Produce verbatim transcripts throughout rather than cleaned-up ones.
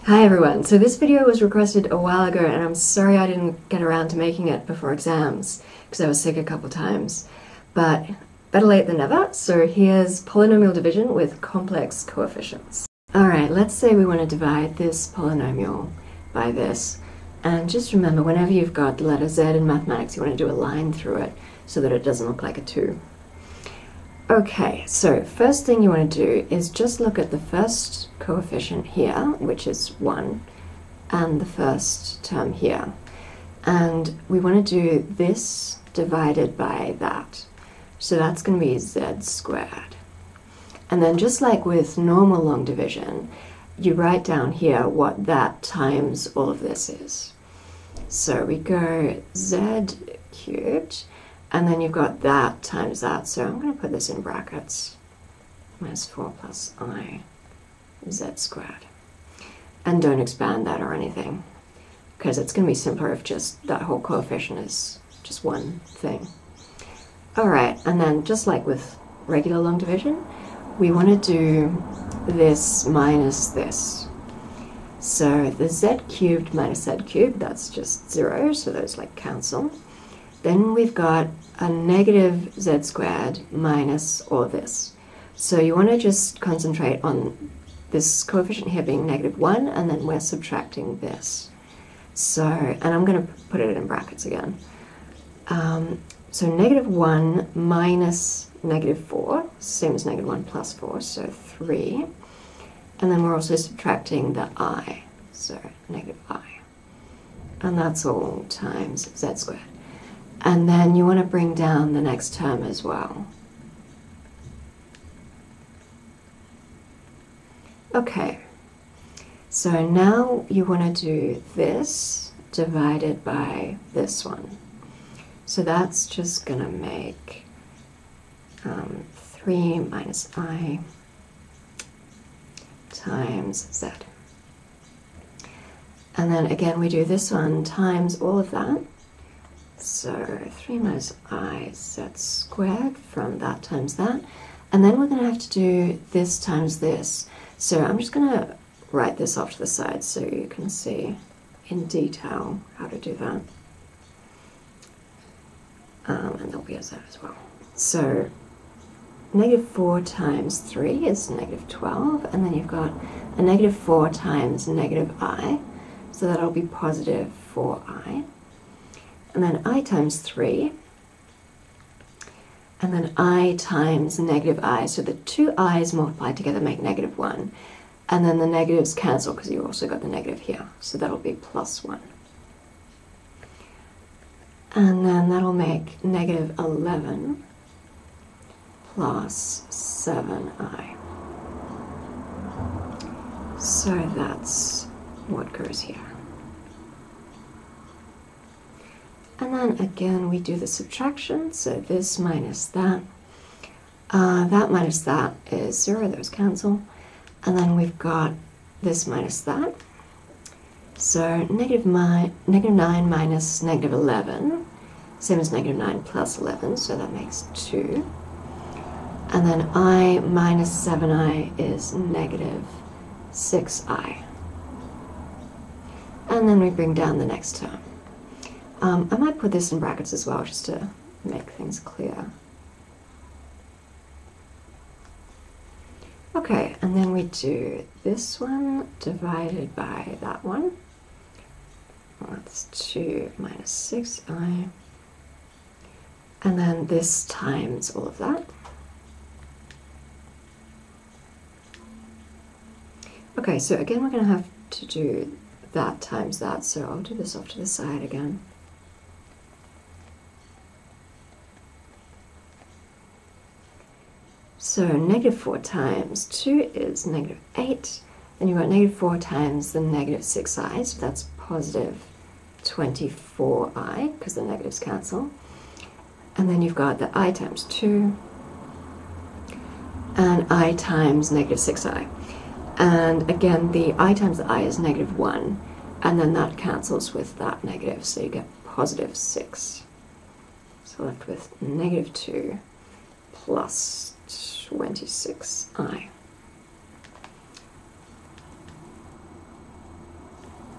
Hi everyone, so this video was requested a while ago and I'm sorry I didn't get around to making it before exams because I was sick a couple times, but better late than never. So here's polynomial division with complex coefficients. Alright, let's say we want to divide this polynomial by this, and just remember whenever you've got the letter Z in mathematics you want to do a line through it so that it doesn't look like a two. Okay, so first thing you want to do is just look at the first coefficient here, which is one, and the first term here. And we want to do this divided by that. So that's going to be z squared. And then just like with normal long division, you write down here what that times all of this is. So we go z cubed, and then you've got that times that, so I'm going to put this in brackets, minus four plus I z squared. And don't expand that or anything, because it's going to be simpler if just that whole coefficient is just one thing. Alright, and then just like with regular long division, we want to do this minus this. So the z cubed minus z cubed, that's just zero, so those like cancel. Then we've got a negative z squared minus all of this. So you want to just concentrate on this coefficient here being negative one, and then we're subtracting this. So, and I'm going to put it in brackets again. Um, so negative one minus negative four, same as negative one plus four, so three. And then we're also subtracting the I, so negative I. And that's all times z squared. And then you want to bring down the next term as well. Okay, so now you want to do this divided by this one. So that's just going to make um, three minus I times z. And then again we do this one times all of that. So three minus I z squared from that times that. And then we're going to have to do this times this. So I'm just going to write this off to the side so you can see in detail how to do that. Um, and there'll be a z as well. So negative four times three is negative twelve, and then you've got a negative four times negative I, so that'll be positive four I. And then I times three, and then I times negative I, so the two i's multiplied together make negative one, and then the negatives cancel because you also got the negative here, so that'll be plus one. And then that'll make negative eleven plus seven I. So that's what goes here. And then again we do the subtraction, so this minus that. Uh, that minus that is zero, those cancel. And then we've got this minus that. So negative, mi negative nine minus negative eleven, same as negative nine plus eleven, so that makes two. And then I minus seven I is negative six I. And then we bring down the next term. Um, I might put this in brackets as well, just to make things clear. Okay, and then we do this one divided by that one. Well, that's two minus six I. And then this times all of that. Okay, so again we're going to have to do that times that, so I'll do this off to the side again. So negative four times two is negative eight, then you've got negative four times the negative six I, so that's positive twenty-four I, because the negatives cancel. And then you've got the I times two, and I times negative six I. And again, the I times the I is negative one, and then that cancels with that negative, so you get positive six. So left with negative two plus twenty-six I.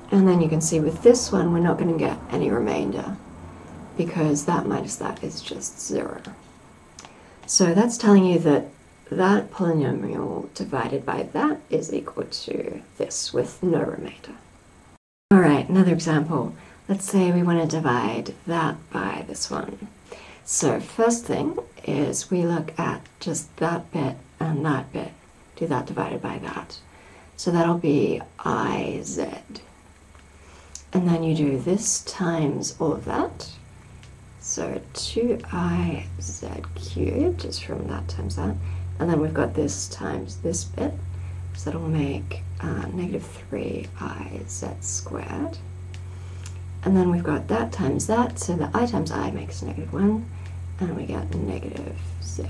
And then you can see with this one, we're not going to get any remainder because that minus that is just zero. So that's telling you that that polynomial divided by that is equal to this with no remainder. Alright, another example. Let's say we want to divide that by this one. So first thing is we look at just that bit and that bit. Do that divided by that. So that'll be I z. And then you do this times all of that. So two i z cubed is from that times that. And then we've got this times this bit. So that'll make uh, negative three i z squared. And then we've got that times that, so the I times I makes negative one, and we get negative z.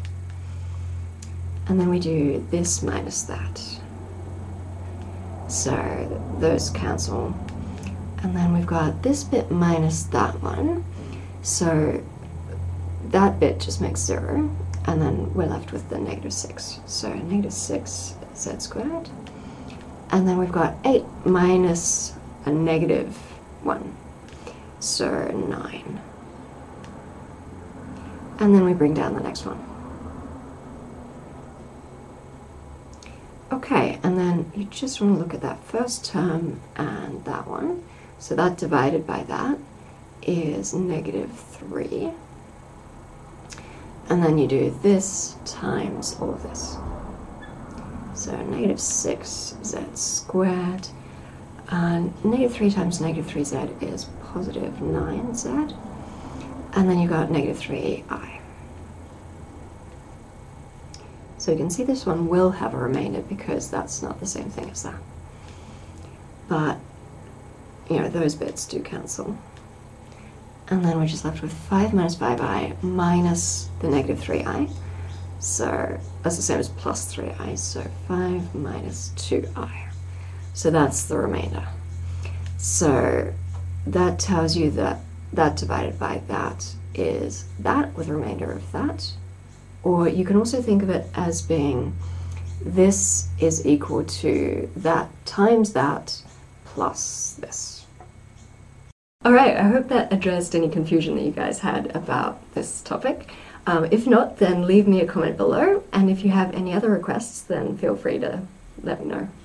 And then we do this minus that. So those cancel. And then we've got this bit minus that one. So that bit just makes zero, and then we're left with the negative six. So negative six z squared. And then we've got eight minus a negative one, so nine. And then we bring down the next one. Okay, and then you just want to look at that first term and that one. So that divided by that is negative three. And then you do this times all of this. So negative six z squared. And negative three times negative three z is positive nine z. And then you've got negative three i. So you can see this one will have a remainder because that's not the same thing as that. But, you know, those bits do cancel. And then we're just left with five minus five i minus the negative three i. So that's the same as plus three i, so five minus two i. So that's the remainder. So that tells you that that divided by that is that with a remainder of that. Or you can also think of it as being this is equal to that times that plus this. Alright, I hope that addressed any confusion that you guys had about this topic. Um, if not, then leave me a comment below, and if you have any other requests, then feel free to let me know.